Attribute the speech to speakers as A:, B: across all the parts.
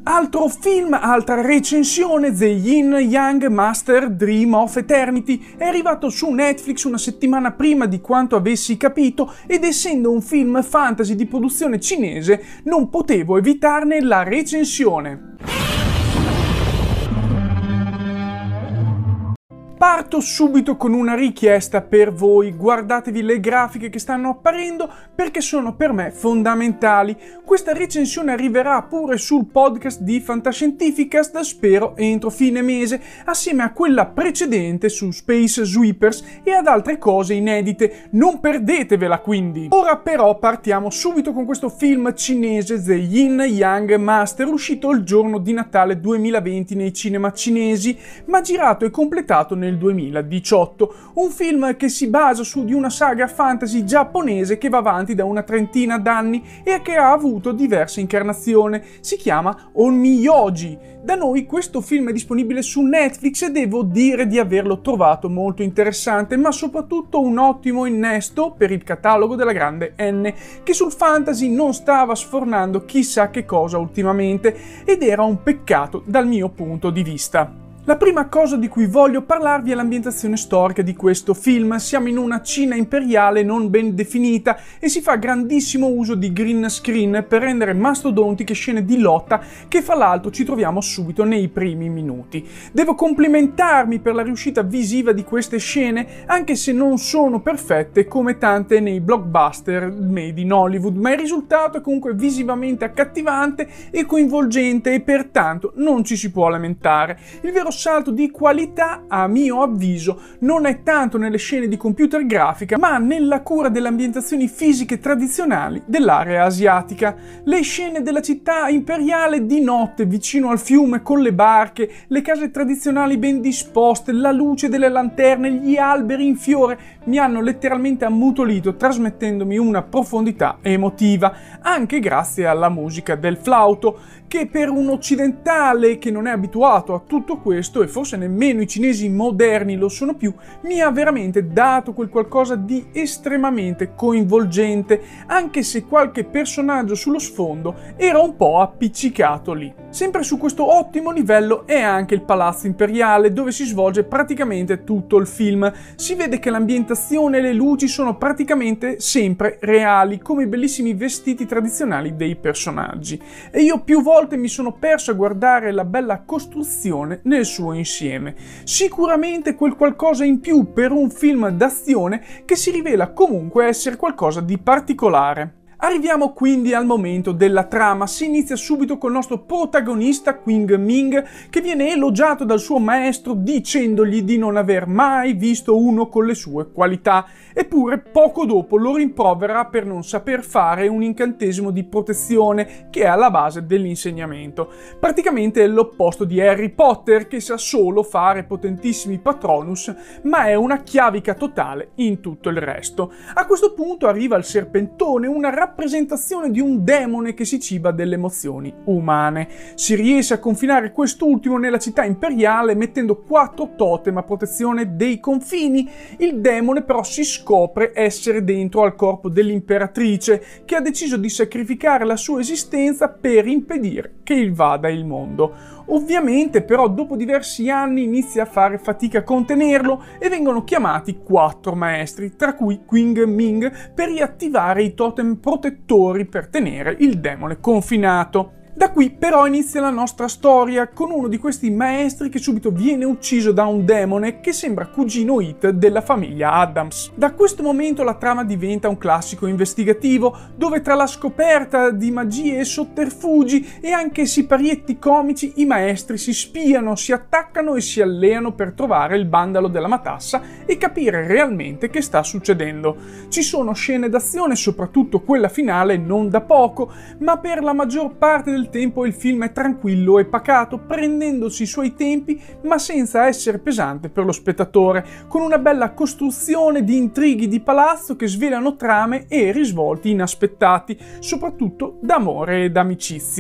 A: Altro film, altra recensione, The Yin Yang Master Dream of Eternity, è arrivato su Netflix una settimana prima di quanto avessi capito ed essendo un film fantasy di produzione cinese non potevo evitarne la recensione. Parto subito con una richiesta per voi, guardatevi le grafiche che stanno apparendo perché sono per me fondamentali. Questa recensione arriverà pure sul podcast di Fantascientificast, spero entro fine mese, assieme a quella precedente su Space Sweepers e ad altre cose inedite, non perdetevela quindi. Ora però partiamo subito con questo film cinese The Yin Yang Master, uscito il giorno di Natale 2020 nei cinema cinesi, ma girato e completato nel 2018, un film che si basa su di una saga fantasy giapponese che va avanti da una trentina d'anni e che ha avuto diverse incarnazioni. Si chiama Onmyoji. Da noi questo film è disponibile su Netflix e devo dire di averlo trovato molto interessante, ma soprattutto un ottimo innesto per il catalogo della grande N, che sul fantasy non stava sfornando chissà che cosa ultimamente, ed era un peccato dal mio punto di vista. La prima cosa di cui voglio parlarvi è l'ambientazione storica di questo film. Siamo in una Cina imperiale non ben definita e si fa grandissimo uso di green screen per rendere mastodontiche scene di lotta che fra l'altro ci troviamo subito nei primi minuti. Devo complimentarmi per la riuscita visiva di queste scene, anche se non sono perfette come tante nei blockbuster made in Hollywood, ma il risultato è comunque visivamente accattivante e coinvolgente e pertanto non ci si può lamentare. Il vero salto di qualità, a mio avviso, non è tanto nelle scene di computer grafica, ma nella cura delle ambientazioni fisiche tradizionali dell'area asiatica. Le scene della città imperiale di notte, vicino al fiume con le barche, le case tradizionali ben disposte, la luce delle lanterne, gli alberi in fiore, mi hanno letteralmente ammutolito, trasmettendomi una profondità emotiva, anche grazie alla musica del flauto, che per un occidentale che non è abituato a tutto questo, e forse nemmeno i cinesi moderni lo sono più, mi ha veramente dato quel qualcosa di estremamente coinvolgente, anche se qualche personaggio sullo sfondo era un po' appiccicato lì. Sempre su questo ottimo livello è anche il Palazzo Imperiale, dove si svolge praticamente tutto il film. Si vede che l'ambientazione e le luci sono praticamente sempre reali, come i bellissimi vestiti tradizionali dei personaggi. E io più volte mi sono perso a guardare la bella costruzione nel suo insieme. Sicuramente quel qualcosa in più per un film d'azione che si rivela comunque essere qualcosa di particolare. Arriviamo quindi al momento della trama. Si inizia subito col nostro protagonista Qing Ming, che viene elogiato dal suo maestro dicendogli di non aver mai visto uno con le sue qualità, eppure poco dopo lo rimprovera per non saper fare un incantesimo di protezione che è alla base dell'insegnamento. Praticamente è l'opposto di Harry Potter, che sa solo fare potentissimi Patronus, ma è una chiavica totale in tutto il resto. A questo punto arriva il serpentone, una rappresentazione di un demone che si ciba delle emozioni umane. Si riesce a confinare quest'ultimo nella città imperiale mettendo 4 totem a protezione dei confini. Il demone però si scopre essere dentro al corpo dell'imperatrice, che ha deciso di sacrificare la sua esistenza per impedire che invada il mondo. Ovviamente però dopo diversi anni inizia a fare fatica a contenerlo e vengono chiamati 4 maestri, tra cui Qing Ming, per riattivare i totem protettori per tenere il demone confinato. Da qui però inizia la nostra storia con uno di questi maestri che subito viene ucciso da un demone che sembra cugino It della famiglia Addams. Da questo momento la trama diventa un classico investigativo dove tra la scoperta di magie e sotterfugi e anche siparietti comici i maestri si spiano, si attaccano e si alleano per trovare il bandalo della matassa e capire realmente che sta succedendo. Ci sono scene d'azione, soprattutto quella finale, non da poco, ma per la maggior parte del tempo il film è tranquillo e pacato, prendendosi i suoi tempi ma senza essere pesante per lo spettatore, con una bella costruzione di intrighi di palazzo che svelano trame e risvolti inaspettati, soprattutto d'amore ed amicizia.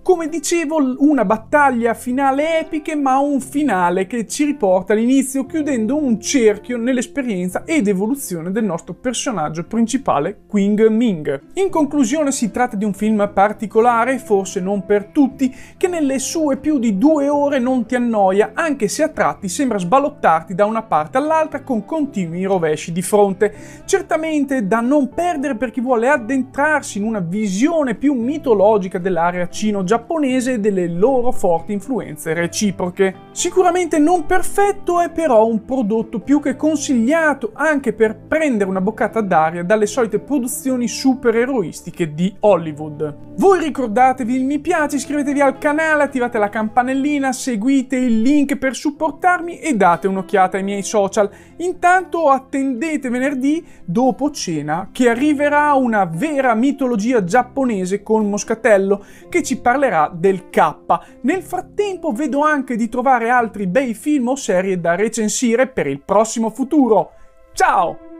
A: Come dicevo, una battaglia finale epica, ma un finale che ci riporta all'inizio, chiudendo un cerchio nell'esperienza ed evoluzione del nostro personaggio principale, Quing Ming. In conclusione, si tratta di un film particolare, forse non per tutti, che nelle sue più di 2 ore non ti annoia, anche se a tratti sembra sballottarti da una parte all'altra con continui rovesci di fronte. Certamente da non perdere per chi vuole addentrarsi in una visione più mitologica dell'area cino-giapponese e delle loro forti influenze reciproche. Sicuramente non perfetto, è però un prodotto più che consigliato anche per prendere una boccata d'aria dalle solite produzioni supereroistiche di Hollywood. Voi ricordatevi il mi piace, iscrivetevi al canale, attivate la campanellina, seguite il link per supportarmi e date un'occhiata ai miei social. Intanto attendete venerdì dopo cena che arriverà una vera mitologia giapponese con Moscatello che ci parlerà del K. Nel frattempo vedo anche di trovare altri bei film o serie da recensire per il prossimo futuro. Ciao!